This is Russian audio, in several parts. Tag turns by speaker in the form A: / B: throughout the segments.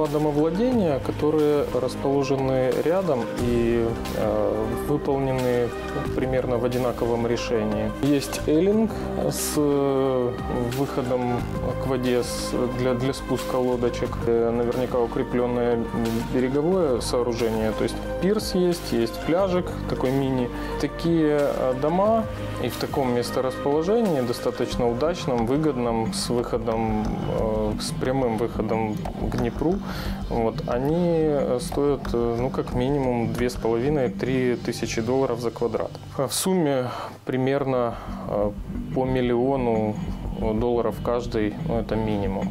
A: домовладения, которые расположены рядом и выполнены примерно в одинаковом решении. Есть эллинг с выходом к воде для спуска лодочек, наверняка укрепленное береговое сооружение, то есть пирс есть пляжик, такой мини. Такие дома и в таком месторасположении, достаточно удачном, выгодном, с выходом, с прямым выходом к Днепру, вот, они стоят, ну, как минимум 2,5–3 тысячи долларов за квадрат. В сумме примерно по $1 миллион каждый, ну, это минимум.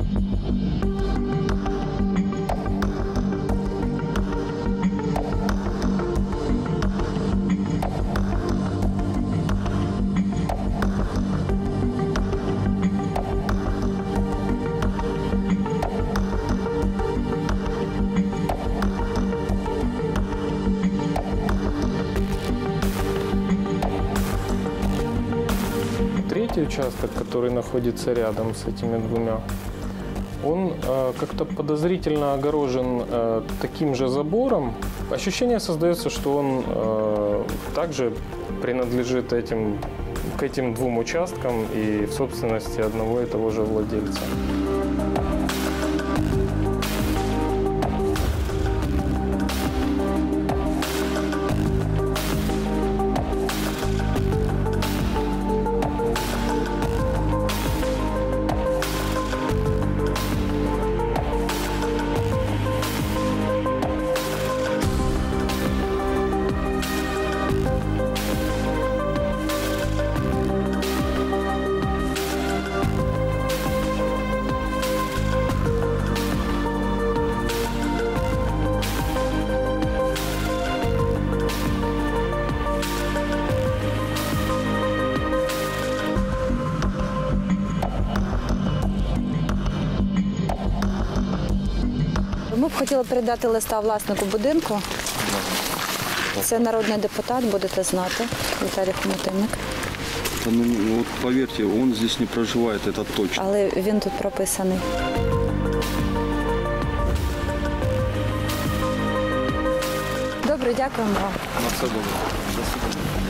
A: Третий участок, который находится рядом с этими двумя, он как-то подозрительно огорожен таким же забором. Ощущение создается, что он также принадлежит к этим двум участкам и в собственности одного и того же владельца.
B: Ми б хотіли передати листа власнику будинку. Це народний депутат, будете знати, Віталій Хомутинник.
C: Ну, вот поверьте, он здесь не проживает, это точно.
B: Але він тут прописаний. Добре, дякуємо вам.
C: На все добре. До свидания.